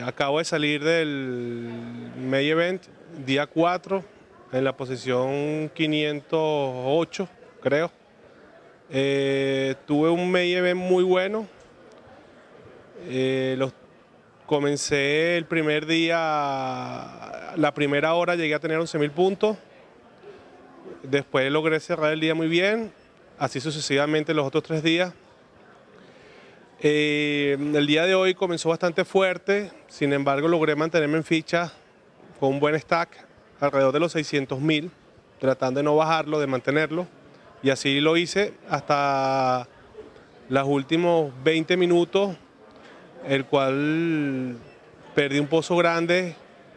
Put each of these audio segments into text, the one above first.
Acabo de salir del Main Event, día 4, en la posición 508, creo. Tuve un Main Event muy bueno. Comencé el primer día, la primera hora llegué a tener 11.000 puntos. Después logré cerrar el día muy bien, así sucesivamente los otros 3 días. El día de hoy comenzó bastante fuerte, sin embargo logré mantenerme en ficha con un buen stack, alrededor de los 600.000, tratando de no bajarlo, de mantenerlo, y así lo hice hasta los últimos 20 minutos, el cual perdí un pozo grande,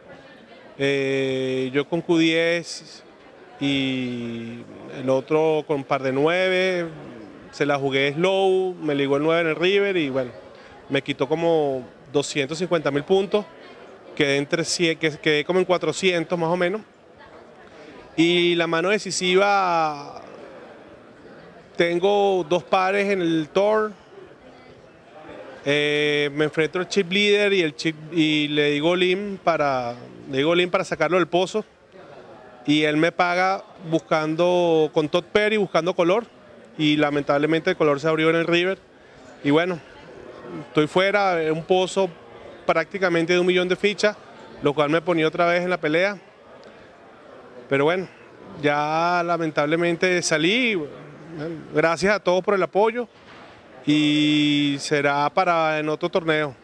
yo con Q10 y el otro con par de 9, se la jugué slow, me ligó el 9 en el river y bueno, me quitó como 250.000 puntos, quedé como en 400 más o menos. Y la mano decisiva, tengo 2 pares en el Tour, me enfrento al chip leader y le digo all-in para sacarlo del pozo, y él me paga buscando con Todd Perry, buscando color, y lamentablemente el color se abrió en el river y bueno, estoy fuera de un pozo prácticamente de 1 millón de fichas, lo cual me ponía otra vez en la pelea, pero bueno, ya lamentablemente salí. Gracias a todos por el apoyo y será para en otro torneo.